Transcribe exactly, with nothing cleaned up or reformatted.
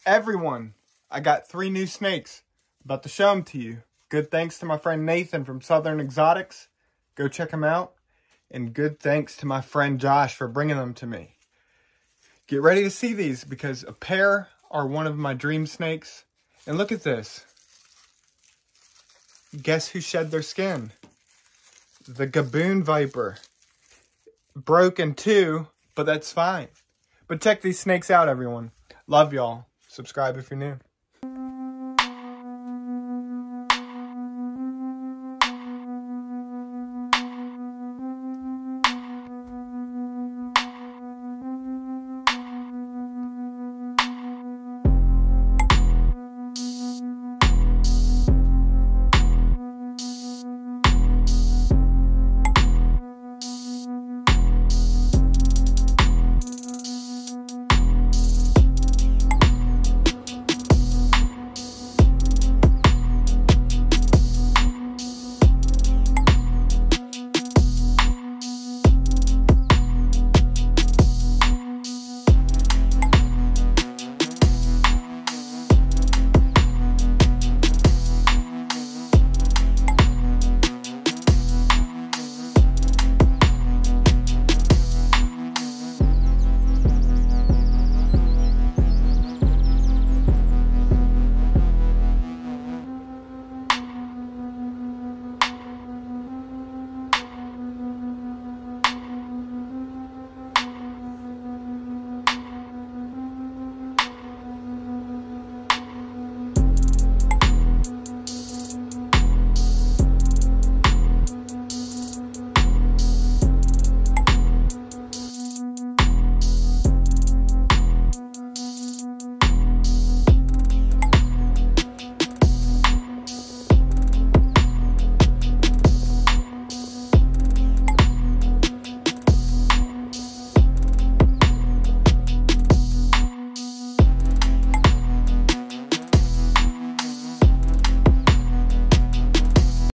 everyone, I got three new snakes. About to show them to you. Good thanks to my friend Nathan from Southern Exotics. Go check him out. And good thanks to my friend Josh for bringing them to me. Get ready to see these because a pair are one of my dream snakes. And look at this. Guess who shed their skin? The Gaboon Viper. Broke in two, but that's fine. But check these snakes out, everyone. Love y'all. Subscribe if you're new.